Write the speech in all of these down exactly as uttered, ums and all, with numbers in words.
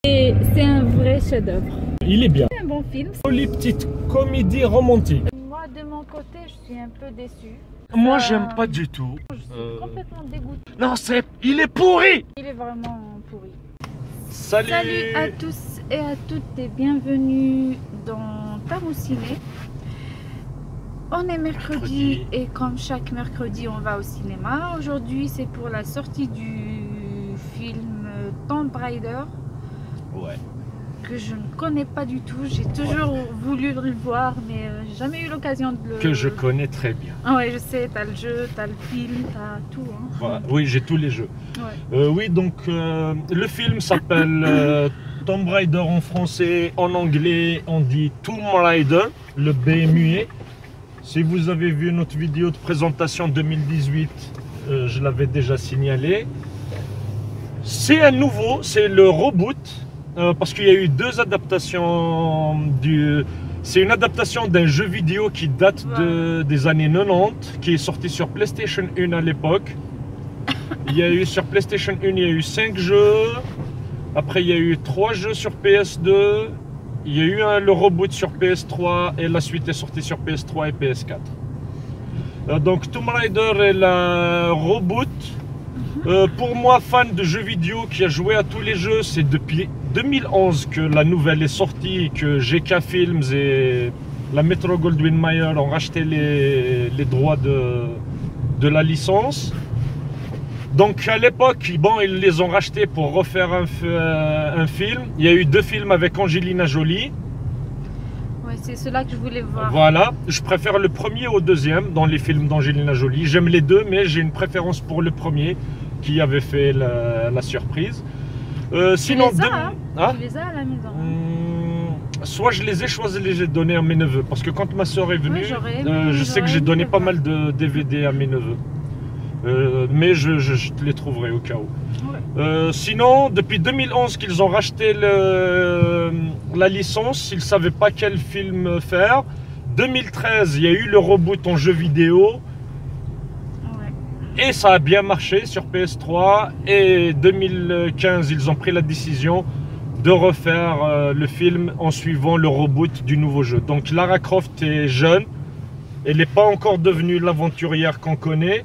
Et c'est un vrai chef-d'œuvre. Il est bien. C'est un bon film. Les petites comédies romantiques. Moi, de mon côté, je suis un peu déçue. Moi, Euh, j'aime pas du tout. Je suis Euh, complètement dégoûtée. Non, c'est... Il est pourri. Il est vraiment pourri. Salut. Salut à tous et à toutes et bienvenue dans Tarot Ciné. On est mercredi, mercredi et comme chaque mercredi, on va au cinéma. Aujourd'hui, c'est pour la sortie du film Tomb Raider. Ouais. Que je ne connais pas du tout. J'ai toujours ouais. voulu le voir, mais euh, j'ai jamais eu l'occasion de le... Que je connais très bien. Ah ouais, je sais, t'as le jeu, t'as le film, t'as tout. Hein. Voilà. Oui, j'ai tous les jeux. Ouais. Euh, oui, donc euh, le film s'appelle euh, Tomb Raider en français, en anglais on dit Tomb Raider, le B est muet. Si vous avez vu notre vidéo de présentation deux mille dix-huit, euh, je l'avais déjà signalé. C'est un nouveau, c'est le reboot, euh, parce qu'il y a eu deux adaptations. Du, c'est une adaptation d'un jeu vidéo qui date de, des années quatre-vingt-dix, qui est sorti sur PlayStation un à l'époque. Il y a eu sur PlayStation un, il y a eu cinq jeux. Après, il y a eu trois jeux sur P S deux. Il y a eu un, le reboot sur P S trois et la suite est sortie sur P S trois et P S quatre. Euh, donc Tomb Raider est la reboot. Euh, pour moi, fan de jeux vidéo qui a joué à tous les jeux, c'est depuis deux mille onze que la nouvelle est sortie, que G K Films et la Metro Goldwyn Mayer ont racheté les, les droits de, de la licence. Donc à l'époque, bon, ils les ont rachetés pour refaire un, un film. Il y a eu deux films avec Angelina Jolie. Ouais, c'est cela que je voulais voir. Voilà, je préfère le premier au deuxième dans les films d'Angelina Jolie. J'aime les deux, mais j'ai une préférence pour le premier qui avait fait la, la surprise. Euh, sinon, tu les as, deux... hein hein tu les as à la maison. Hum, soit je les ai choisis, les ai donnés à mes neveux, parce que quand ma soeur est venue, oui, aimé, euh, je sais que j'ai donné pas mal de D V D à mes neveux. Euh, mais je, je, je te les trouverai au cas où. Ouais. Euh, sinon, depuis deux mille onze qu'ils ont racheté le, la licence, ils ne savaient pas quel film faire. deux mille treize, il y a eu le reboot en jeu vidéo. Ouais. Et ça a bien marché sur P S trois. Et deux mille quinze, ils ont pris la décision de refaire euh, le film en suivant le reboot du nouveau jeu. Donc Lara Croft est jeune. Elle n'est pas encore devenue l'aventurière qu'on connaît.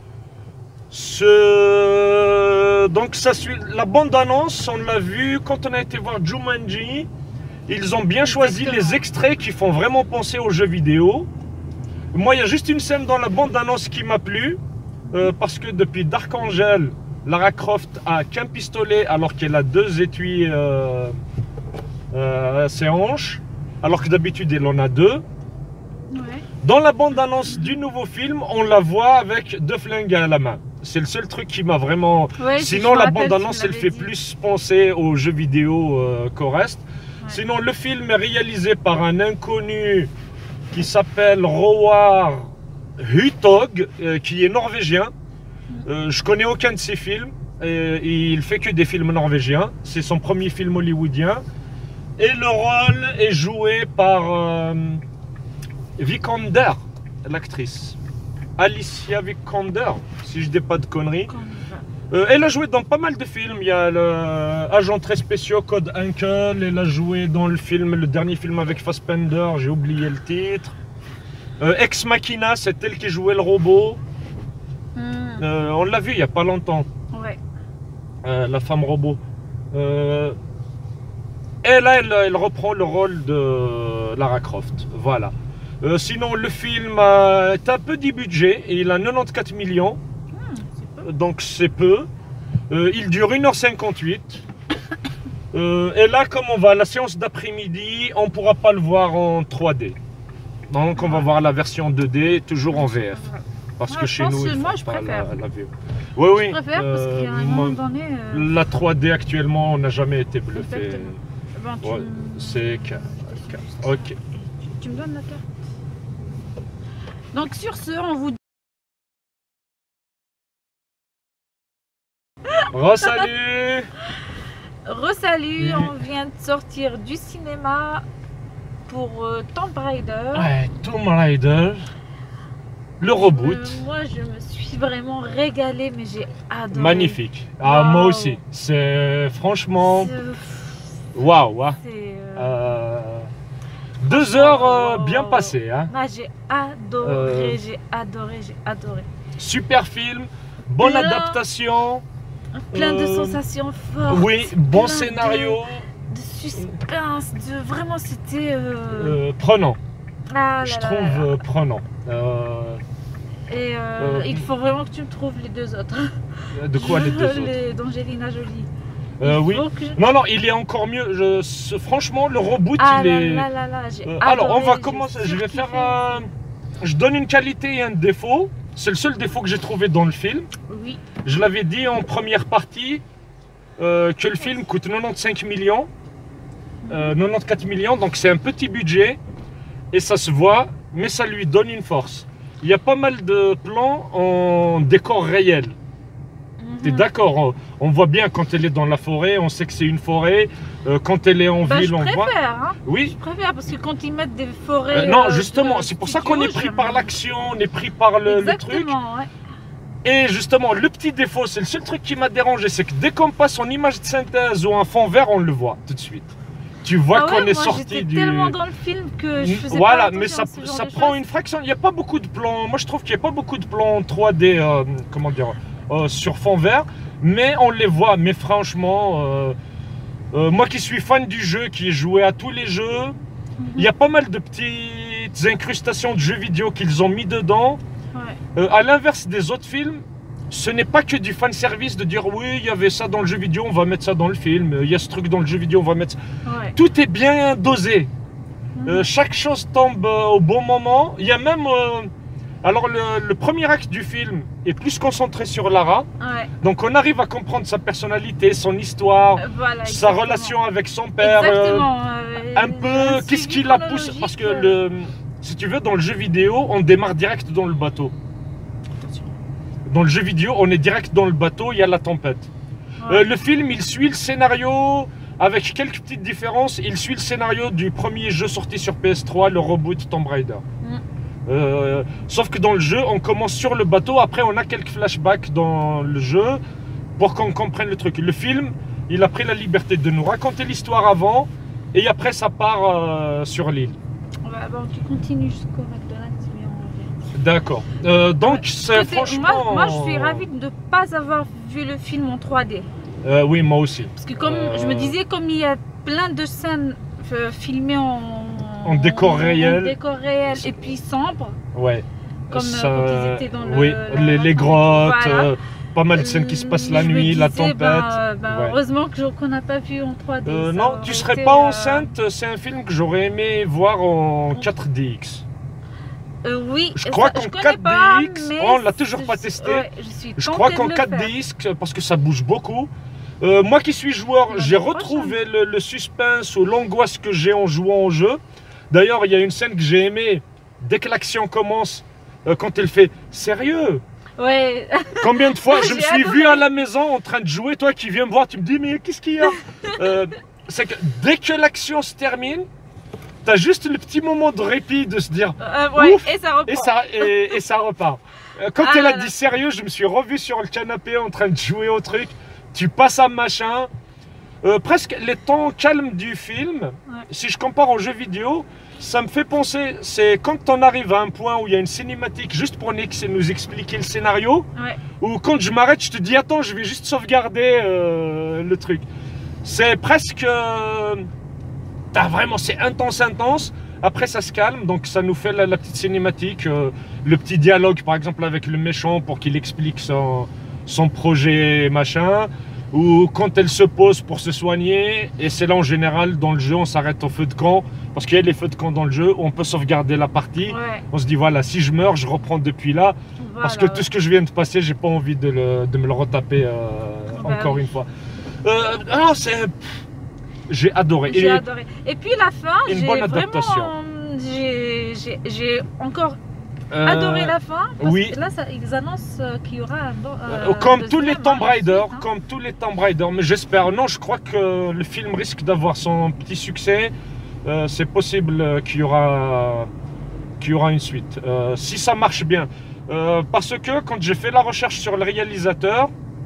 Ce... Donc ça suit la bande-annonce, on l'a vu quand on a été voir Jumanji. Ils ont bien choisi les extraits qui font vraiment penser aux jeux vidéo. Moi, il y a juste une scène dans la bande-annonce qui m'a plu, euh, parce que depuis Dark Angel, Lara Croft a qu'un pistolet alors qu'elle a deux étuis euh, euh, à ses hanches, alors que d'habitude elle en a deux. Ouais. Dans la bande-annonce du nouveau film, on la voit avec deux flingues à la main. C'est le seul truc qui m'a vraiment... Ouais, sinon, la bande-annonce, elle fait dit. plus penser aux jeux vidéo euh, qu'au reste. Ouais. Sinon, le film est réalisé par un inconnu qui s'appelle Roar Hutog, euh, qui est norvégien. Euh, je connais aucun de ses films. Et il fait que des films norvégiens. C'est son premier film hollywoodien. Et le rôle est joué par euh, Vikander, l'actrice. Alicia Vikander, si je dis pas de conneries. Euh, elle a joué dans pas mal de films. Il y a l'agent très spécial Code Uncle. Elle a joué dans le film, le dernier film avec Fassbender, j'ai oublié le titre. Euh, Ex Machina, c'est elle qui jouait le robot. Mm. Euh, on l'a vu il y a pas longtemps. Ouais. Euh, la femme robot. Euh, et là, elle, elle reprend le rôle de Lara Croft. Voilà. Euh, sinon, le film euh, est un petit budget et il a quatre-vingt-quatorze millions. Mmh, donc c'est peu. Euh, il dure une heure cinquante-huit. Euh, et là, comme on va à la séance d'après-midi, on ne pourra pas le voir en trois D. Donc on va voir la version deux D, toujours en V F. Parce moi, que chez nous, il moi, faut je pas préfère. La, la V F. Oui, oui. Je préfère euh, parce qu'à un moment donné... Euh... La trois D actuellement, on n'a jamais été bluffé. Bon, ouais, me... C'est... Ok. Tu, tu me donnes la carte. Donc sur ce, on vous dit... Re-salut. Re-salut, on vient de sortir du cinéma pour euh, Tomb Raider. Ouais, Tomb Raider. Le reboot. Euh, moi, je me suis vraiment régalée, mais j'ai adoré. Magnifique. Ah, wow. Moi aussi. C'est franchement... Waouh, hein. C'est, euh, Euh, deux heures euh, bien passées. Hein. Ah, j'ai adoré, Euh, j'ai adoré, j'ai adoré. Super film, bonne Plein- adaptation. Plein de Euh, sensations fortes. Oui, bon plein scénario. De, de suspense, de vraiment c'était. Euh... euh, prenant, ah là je là trouve là là. euh, prenant. Euh, Et euh, euh, il faut vraiment que tu me trouves les deux autres. de quoi les deux autres Les d'Angelina Jolie. Euh, Il Oui. faut que je- Non, non, il est encore mieux. Je- ce- franchement, le reboot, Ah il là est. là là là, j'ai Euh, alors, on adoré, va j'ai commencer. Je vais surkiffé. faire. euh, je donne une qualité et un défaut. C'est le seul défaut que j'ai trouvé dans le film. Oui. Je l'avais dit en première partie euh, que le film coûte quatre-vingt-quinze millions. Euh, quatre-vingt-quatorze millions, donc c'est un petit budget. Et ça se voit, mais ça lui donne une force. Il y a pas mal de plans en décor réel. T'es Mhm. d'accord? on, on voit bien quand elle est dans la forêt, on sait que c'est une forêt. Euh, quand elle est en Bah, ville, je on voit. préfère, hein. Oui. Je préfère parce que quand ils mettent des forêts. Euh, non, euh, justement, de c'est pour ça studio, qu'on est pris j'aime- par l'action, on est pris par le, le truc. Exactement, ouais. Et justement, le petit défaut, c'est le seul truc qui m'a dérangé, c'est que dès qu'on passe en image de synthèse ou en fond vert, on le voit tout de suite. Tu vois Ah ouais, qu'on est moi, sorti j'étais du. tellement dans le film que je faisais Voilà, pas mais attention ça, à ce genre ça de prend choses. une fraction. Il n'y a pas beaucoup de plans. Moi, je trouve qu'il n'y a pas beaucoup de plans en trois D, euh, comment dire, euh, sur fond vert, mais on les voit. Mais franchement, euh, euh, moi qui suis fan du jeu, qui ai joué à tous les jeux, il y a pas mal de petites incrustations de jeux vidéo qu'ils ont mis dedans. Ouais. Euh, à l'inverse des autres films, ce n'est pas que du fan service de dire oui, il y avait ça dans le jeu vidéo, on va mettre ça dans le film. Il y a ce truc dans le jeu vidéo, on va mettre ça. Ouais. Tout est bien dosé. Mhm. Euh, chaque chose tombe euh, au bon moment. Il y a même. euh, alors, le, le premier acte du film est plus concentré sur Lara. Ouais. Donc, on arrive à comprendre sa personnalité, son histoire, Euh, Voilà, sa exactement. relation avec son père. euh, Exactement. euh, un peu. Qu'est-ce qui la pousse? Parce que, le, si tu veux, dans le jeu vidéo, on démarre direct dans le bateau. Dans le jeu vidéo, on est direct dans le bateau, il y a la tempête. Euh, le film, il suit le scénario avec quelques petites différences. Il suit le scénario du premier jeu sorti sur P S trois, le reboot Tomb Raider. Mm. Euh, sauf que dans le jeu, on commence sur le bateau. Après, on a quelques flashbacks dans le jeu pour qu'on comprenne le truc. Le film, il a pris la liberté de nous raconter l'histoire avant et après, ça part euh, sur l'île. Ouais, bon, tu continues jusqu'au McDonald's, mais on revient. D'accord. Euh, donc, c'est Tout est- franchement. Moi, moi, je suis ravie de ne pas avoir vu le film en trois D. Euh, oui, moi aussi. Parce que comme Euh, je me disais, comme il y a plein de scènes euh, filmées en, En décor réel. en décor réel et puis sombre, Ouais. comme Ça- euh, quand ils étaient dans le, oui, la- les, les grottes, Voilà. euh, pas mal de scènes qui se passent la Je me nuit, la disais, tempête. ben, euh, ben, Ouais. Heureusement que je- qu'on n'a pas vu en trois D. Euh, ça non, aurait tu serais été, pas euh, enceinte, c'est un film que j'aurais aimé voir en quatre D X. Euh, oui, Je et crois ça, qu'en je connais quatre D pas, X, mais on l'a toujours pas je- testé. ouais, je suis Je tentée crois de qu'en le quatre faire. D X, parce que ça bouge beaucoup. Euh, moi qui suis joueur, L'année j'ai prochaine. retrouvé le, le suspense ou l'angoisse que j'ai en jouant au jeu. D'ailleurs, il y a une scène que j'ai aimée. Dès que l'action commence, euh, quand elle fait « Sérieux ?» Ouais, Combien de fois je me J'ai suis adoré. vu à la maison en train de jouer, toi qui viens me voir, tu me dis mais qu'est-ce qu'il y a Euh, C'est que dès que l'action se termine, t'as juste le petit moment de répit de se dire euh, ouais, Ouf. et ça reprend. et ça, et, et ça repart. Euh, Quand Ah elle là a là. dit sérieux, je me suis revu sur le canapé en train de jouer au truc. Tu passes à machin. Euh, presque les temps calmes du film, si je compare au jeu vidéo, ça me fait penser, c'est quand on arrive à un point où il y a une cinématique juste pour nous expliquer le scénario, Ouais. ou quand je m'arrête, je te dis attends, je vais juste sauvegarder euh, le truc. C'est presque, euh, t'as vraiment, c'est intense, intense. Après ça se calme, donc ça nous fait la, la petite cinématique, euh, le petit dialogue par exemple avec le méchant pour qu'il explique son, son projet machin. Ou quand elle se pose pour se soigner, et c'est là en général dans le jeu on s'arrête au feu de camp, parce qu'il y a les feux de camp dans le jeu, on peut sauvegarder la partie, Ouais, on se dit voilà si je meurs je reprends depuis là, voilà, parce que ouais. tout ce que je viens de passer j'ai pas envie de, le- de me le retaper euh, Bah encore oui. une fois. Euh, non c'est... J'ai adoré. J'ai Et- adoré. Et puis la fin, Une j'ai bonne vraiment, adaptation. j'ai j'ai- j'ai encore euh, adoré la fin. Parce oui. que là, ça, ils annoncent euh, qu'il y aura un. don- Euh, euh, comme deuxième, tous les hein, Tomb Raider, ensuite, hein. comme tous les Tomb Raider, mais j'espère. Non, je crois que le film risque d'avoir son petit succès. Euh, c'est possible euh, qu'il y aura, qu'il y aura une suite. Euh, si ça marche bien. Euh, parce que quand j'ai fait la recherche sur le réalisateur,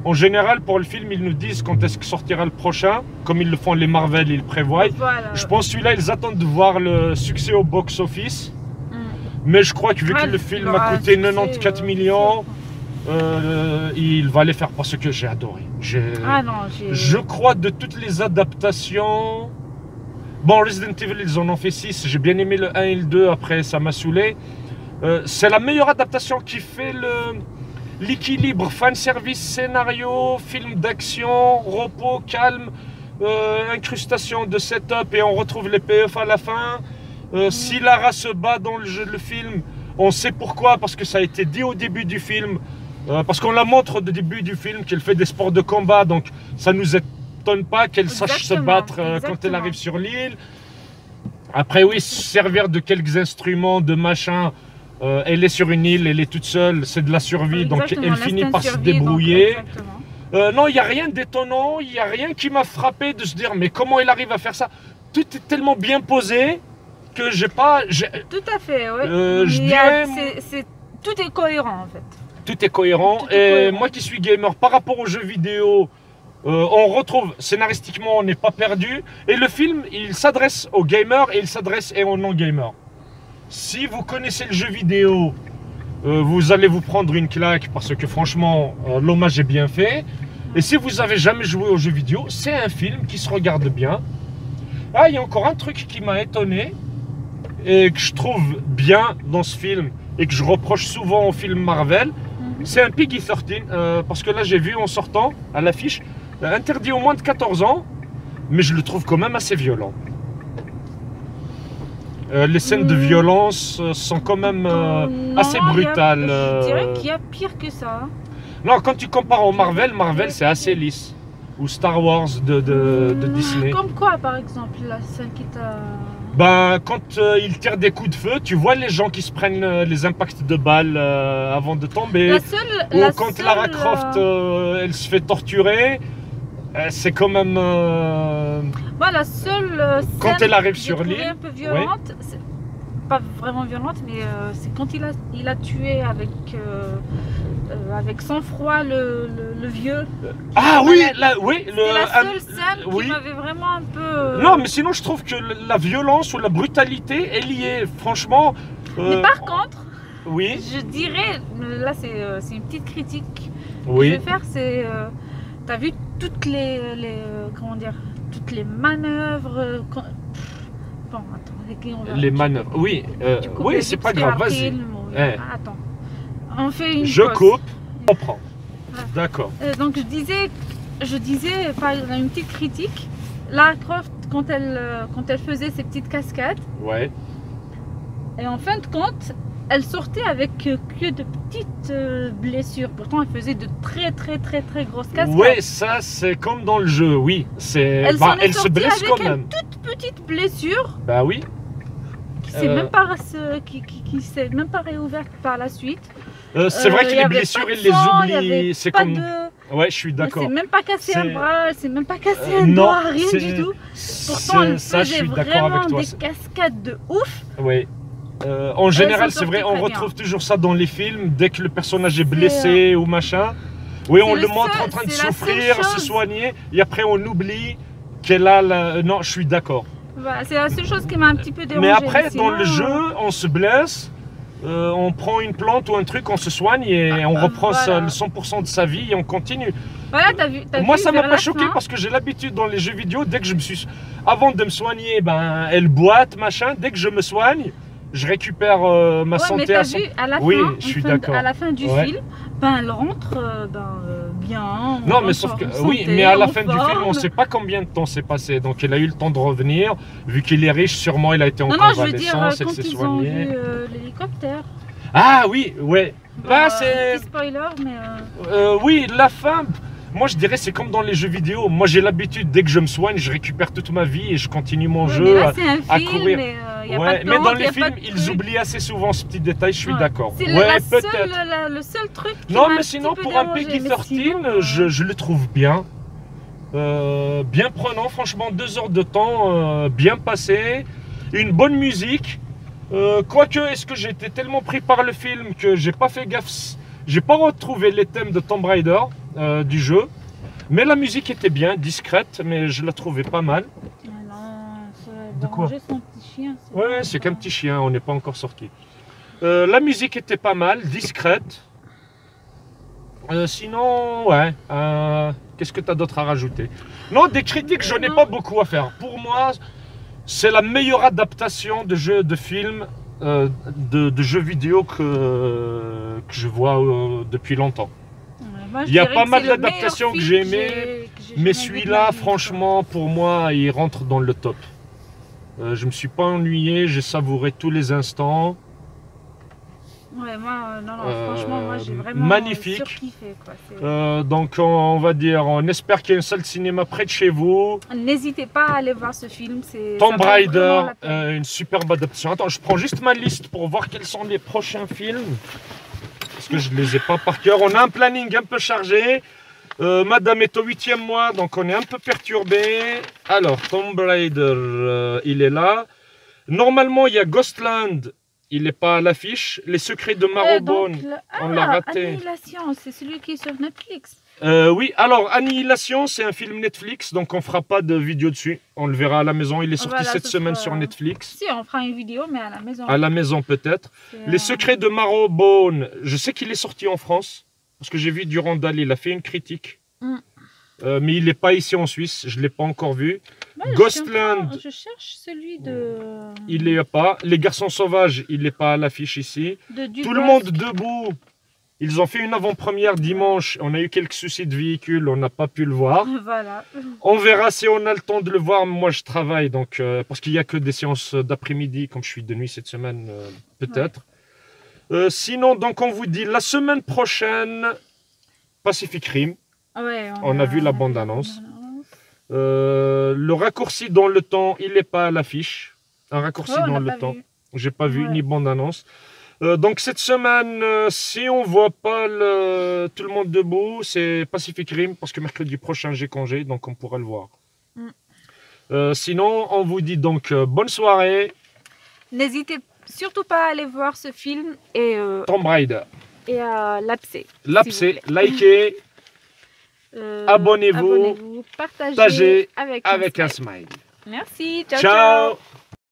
En général, pour le film, ils nous disent quand est-ce que sortira le prochain, comme ils le font les Marvel, ils le prévoient. Voilà. Je pense celui-là, ils attendent de voir le succès au box-office. Mm. Mais je crois que vu ah, que le film a coûté quatre-vingt-quatorze euh, millions, euh, il va les faire parce que j'ai adoré. Ah non, je crois de toutes les adaptations... Bon, Resident Evil, ils en ont fait six. J'ai bien aimé le un et le deux, après ça m'a saoulé. Euh, C'est la meilleure adaptation qui fait le... l'équilibre, fanservice, scénario, film d'action, repos, calme, euh, incrustation de setup et on retrouve les payoffs à la fin. Euh, mmh. Si Lara se bat dans le, jeu, le film, on sait pourquoi, parce que ça a été dit au début du film, euh, parce qu'on la montre au début du film qu'elle fait des sports de combat, donc ça nous étonne pas qu'elle sache se battre euh, quand elle arrive sur l'île. Après oui, servir de quelques instruments, de machin. Euh, elle est sur une île, elle est toute seule, c'est de la survie, exactement, donc elle finit par se débrouiller. Euh, non, il n'y a rien d'étonnant, il n'y a rien qui m'a frappé de se dire mais comment elle arrive à faire ça. Tout est tellement bien posé que j'ai pas... Tout à fait, oui. Euh, je dirais... c est, c est, tout est cohérent en fait. Tout est cohérent tout est et cohérent. Moi qui suis gamer, par rapport aux jeux vidéo, euh, on retrouve scénaristiquement, on n'est pas perdu. Et le film, il s'adresse aux gamers et il s'adresse aux non-gamers. Si vous connaissez le jeu vidéo, euh, vous allez vous prendre une claque parce que franchement, euh, l'hommage est bien fait. Et si vous n'avez jamais joué au jeu vidéo, c'est un film qui se regarde bien. Ah, il y a encore un truc qui m'a étonné et que je trouve bien dans ce film et que je reproche souvent aux films Marvel. Mm-hmm. C'est un P G treize, euh, parce que là j'ai vu en sortant à l'affiche, euh, interdit au moins de quatorze ans, mais je le trouve quand même assez violent. Euh, les scènes mmh. de violence euh, sont quand même euh, non, assez brutales. A, je dirais qu'il y a pire que ça. Non, quand tu compares au Marvel, Marvel c'est assez lisse. Ou Star Wars de, de, de Disney. Comme quoi par exemple, la scène qui t'a... Ben, quand euh, ils tirent des coups de feu, tu vois les gens qui se prennent euh, les impacts de balles euh, avant de tomber. La seule, Ou la quand seule, Lara Croft, euh, elle se fait torturer. C'est quand même... Euh... Voilà, la seule euh, quand scène elle arrive sur l'île, un peu violente, ouais. Pas vraiment violente, mais euh, c'est quand il a, il a tué avec, euh, euh, avec sang-froid le, le, le vieux. Ah oui, la, oui. C'est la seule scène euh, oui. qui m'avait vraiment un peu... Euh... Non, mais sinon je trouve que la violence ou la brutalité est liée, franchement... Euh... Mais par contre, oui. je dirais, là c'est euh, une petite critique oui. que je vais faire, c'est... Euh, T'as vu toutes les, les comment dire, toutes les manœuvres. Quand... Bon, attends, on va... les manœuvres. Oui, euh, oui, c'est pas grave. Vas-y. Eh. Attends, on fait une. Je pause. coupe. On prend. Voilà. D'accord. Euh, donc je disais, je disais, enfin, une petite critique. Lara Croft, quand elle, quand elle faisait ses petites cascades. Ouais. Et en fin de compte, elle sortait avec que de petites blessures. Pourtant, elle faisait de très très très très grosses cascades. Ouais, ça c'est comme dans le jeu, oui. Elle, bah, elle se blesse avec quand même. Une toute petite blessure. Bah oui. Qui s'est euh... même pas qui, qui, qui s'est même pas réouverte par la suite. Euh, c'est euh, vrai que les blessures, ils les oublient. C'est comme. De... Ouais, je suis d'accord. Elle s'est même pas cassé un bras, elle s'est même pas cassé euh, un doigt, rien du tout. Pourtant, elle ça, faisait vraiment des cascades de ouf. Oui. Euh, en général, c'est vrai, on retrouve bien. toujours ça dans les films, dès que le personnage est blessé euh... ou machin. Oui, on le, le montre seul, en train de souffrir, se soigner, et après on oublie qu'elle a la... Non, je suis d'accord. Voilà, c'est la seule chose qui m'a un petit peu dérangé. Mais après, sinon... dans le jeu, on se blesse, euh, on prend une plante ou un truc, on se soigne et ah, on reprend voilà. cent pour cent de sa vie et on continue. Voilà, t'as vu, t'as Moi, vu, ça m'a pas choqué parce que j'ai l'habitude dans les jeux vidéo, dès que je me suis... Avant de me soigner, ben, elle boite, machin, dès que je me soigne, je récupère euh, ma ouais, santé mais à son... vu, à la oui, fin, je suis d'accord. À la fin du ouais. film, ben elle rentre euh, ben, euh, bien. Non, mais sauf que santé, oui, mais à la fin forme. du film, on ne sait pas combien de temps s'est passé. Donc, elle a eu le temps de revenir. Vu qu'il est riche, sûrement, il a été en non, convalescence, elle s'est soignée. Euh, l'hélicoptère. Ah oui, ouais. Bah, c'est spoiler, mais. Euh... Euh, oui, la fin. Moi, je dirais c'est comme dans les jeux vidéo. Moi, j'ai l'habitude, dès que je me soigne, je récupère toute ma vie et je continue mon ouais, jeu mais là, à, un film, courir. Mais, euh, y a ouais, pas de mais temps, dans les films, ils truc. oublient assez souvent ce petit détail, je suis ouais. d'accord. C'est ouais, peut-être. Le seul truc qui Non, mais un sinon, pour dérangé, un P G treize, sinon, je, je le trouve bien. Euh, bien prenant, franchement, deux heures de temps, euh, bien passé. Une bonne musique. Euh, Quoique, est-ce que j'étais tellement pris par le film que j'ai pas fait gaffe. J'ai pas retrouvé les thèmes de Tomb Raider. euh, du jeu. Mais la musique était bien, discrète, mais je la trouvais pas mal. Ah non, ça De quoi? ranger son petit chien. Ouais, c'est qu'un petit chien, on n'est pas encore sorti. Euh, la musique était pas mal, discrète. Euh, sinon, ouais. Euh, Qu'est-ce que tu as d'autre à rajouter? Non, des critiques, j'en ai pas beaucoup à faire. Pour moi, c'est la meilleure adaptation de jeu, de film, euh, de, de jeux vidéo que, que je vois euh, depuis longtemps. Ouais, moi, Il y a dirais pas que mal c'est le d'adaptations meilleur que film j'ai aimées, que j'ai mais jamais vu de celui-là, ma vie, franchement, pour moi, il rentre dans le top. Euh, je me suis pas ennuyé, j'ai savouré tous les instants. Ouais, moi, euh, non, non, Euh, franchement, moi, j'ai vraiment magnifique. surkiffé, quoi. C'est- Euh, donc on, on va dire, on espère qu'il y a une salle de cinéma près de chez vous. N'hésitez pas à aller voir ce film. c'est- Tomb ça vaut Raider, vraiment la peine. euh, une superbe adaptation. Attends, je prends juste ma liste pour voir quels sont les prochains films. Parce que je ne les ai pas par cœur. On a un planning un peu chargé. Euh, Madame est au huitième mois, donc on est un peu perturbé. Alors, Tomb Raider, euh, il est là. Normalement, il y a Ghostland. Il n'est pas à l'affiche. Les secrets de Euh, Marrowbone. donc, le- on ah, l'a raté. Annihilation, c'est celui qui est sur Netflix. Euh, oui, alors Annihilation, c'est un film Netflix, donc on fera pas de vidéo dessus. On le verra à la maison. Il est sorti Voilà, cette ce semaine sera- sur Netflix. Si, on fera une vidéo, mais à la maison. À la maison peut-être. C'est, Les euh, secrets de Marrowbone, je sais qu'il est sorti en France, parce que j'ai vu Durandal, il a fait une critique. Mm. Euh, mais il n'est pas ici en Suisse, je ne l'ai pas encore vu. ouais, je Ghostland. suis en train- Je cherche celui de. Il n'est pas. Les Garçons Sauvages, il n'est pas à l'affiche ici. de Tout Dubosc. le monde debout. Ils ont fait une avant-première dimanche. On a eu quelques soucis de véhicule, on n'a pas pu le voir. Voilà. On verra si on a le temps de le voir. Moi, je travaille, donc euh, parce qu'il n'y a que des séances d'après-midi, comme je suis de nuit cette semaine, euh, peut-être. Euh, sinon, donc, on vous dit la semaine prochaine, Pacific Rim. Ouais, On a vu la bande-annonce. Euh, le raccourci dans le temps, il n'est pas à l'affiche. Un raccourci Ouais, on dans l'a le pas temps. vu. J'ai pas vu Ouais. ni bande-annonce. Euh, donc cette semaine, euh, si on voit pas le, tout le monde debout, c'est Pacific Rim parce que mercredi prochain j'ai congé, donc on pourra le voir. Mm. Euh, sinon, on vous dit donc euh, bonne soirée. N'hésitez surtout pas à aller voir ce film et, euh, Tomb Raider. et à l'abcès. L'abcès, vous likez Euh, Abonnez-vous, abonnez-vous, partagez, partagez avec, avec un un smile. smile. Merci, ciao. Ciao. ciao.